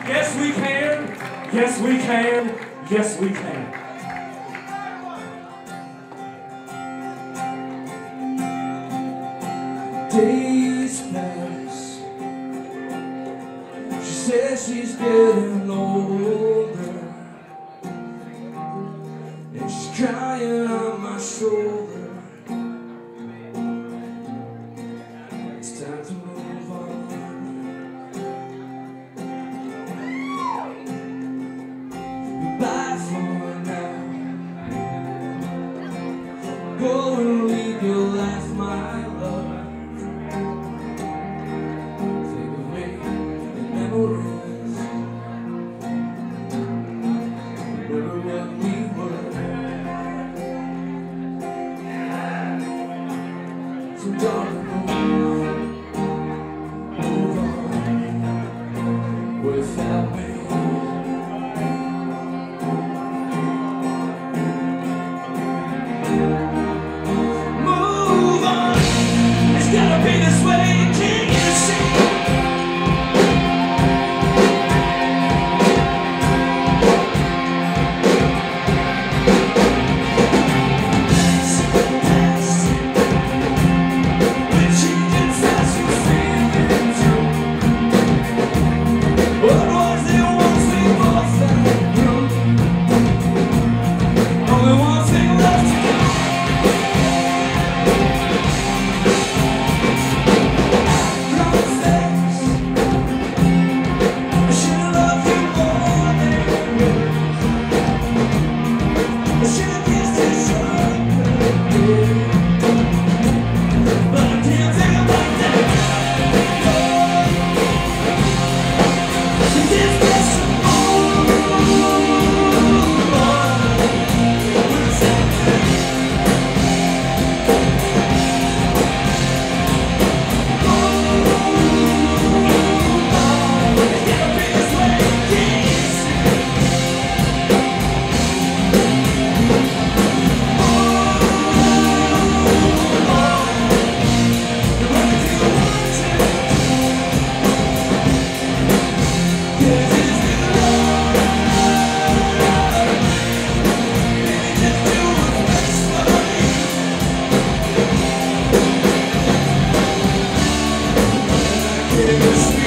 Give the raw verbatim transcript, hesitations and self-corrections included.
Yes, we can. Yes, we can. Yes, we can. Days pass. She says she's getting older, and she's crying on my shoulder. It's time to move on. Goodbye for now. Go and leave your life, my love. So darling, move on without me. Move on, it's gotta be this way, can't you see? Yes.